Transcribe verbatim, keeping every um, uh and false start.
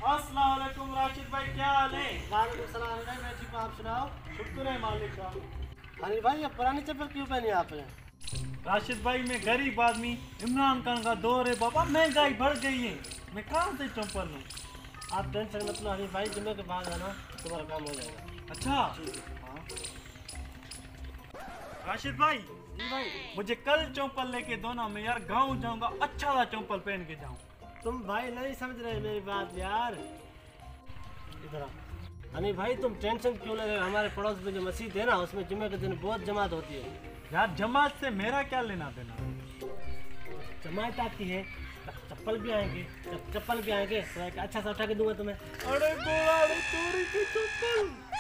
अस्सलाम वालेकुम राशिद भाई, क्या हाल है? वालेकुम सलाम भाई, मैं ठीक हूँ, आप सुनाओ। शुक्र है मालिक का। अरे भाई ये पुरानी चप्पल क्यों पहनी आपने? राशिद भाई मैं गरीब आदमी, इमरान खान का दौर है बाबा, महंगाई बढ़ गई है, मैं कहाँ से चंपल लूँ? आप टेंशन मत लो हनी भाई, जुम्मे के बाद आना तुम्हारा काम हो जाएगा। अच्छा हाँ। राशिद भाई जी भाई। मुझे कल चंपल लेके दो ना, मैं यार गाँव जाऊंगा, अच्छा सा चंपल पहन के जाऊँ। तुम भाई नहीं समझ रहे मेरी बात यार। इधर आओ। हनी भाई तुम टेंशन क्यों ले रहे हो? हमारे पड़ोस में जो मस्जिद है ना, उसमें जुम्मे के दिन बहुत जमात होती है। यार जमात से मेरा क्या लेना देना? जमात आती है, चप्पल भी आएंगे, जब चप्पल भी आएंगे तो एक अच्छा सा उठा के दूंगा तुम्हें। अरे गोला, अरे चोरी की चप्पल।